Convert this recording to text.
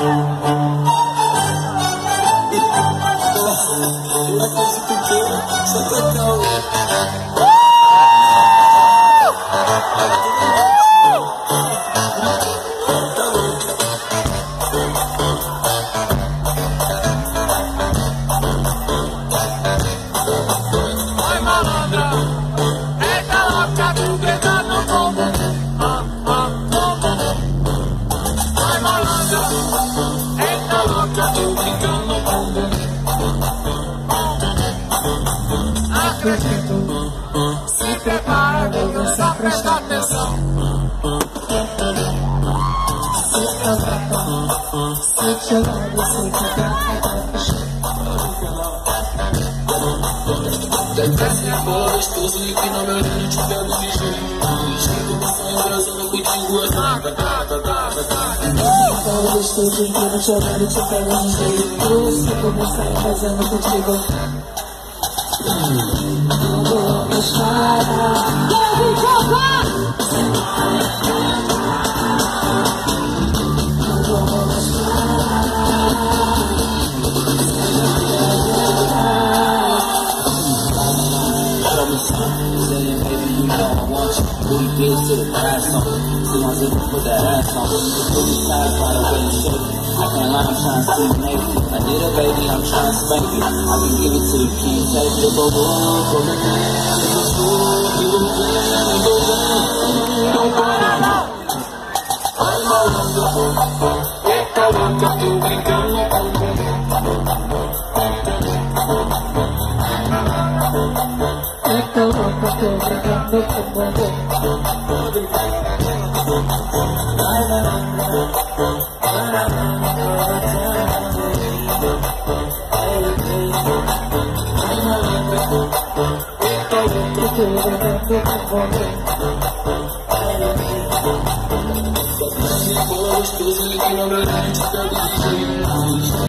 Vai malandra, eita louca, tu grita no combo. Vai malandra, eita louca, tu grita no combo. Acredito, se prepara, vou dançar, presta atenção. Se cantata, se chorar, você que desce a bola gostoso e que na verdade te pego de jeito. Escrito com sonho brasando contigo é bola gostoso e que na verdade te pego de jeito. Se começar fazendo contigo, não vou deixar. Deve jogar! Não vou saying, baby, you know I want you. Booty gets to the ass on. See my zipper, put that ass on. Put me side by the way you shake it. I can't lie, I'm trying to see you naked. I need a baby, I'm trying to spank it. I can give it to you, can't take it. But whoa, for the man, it's a school, you will win, and go down. Don't find out. I'm all on the phone. Get the work up, you ain't gonna eita louca, tô brigando com você. Gostoso e que na verdade tá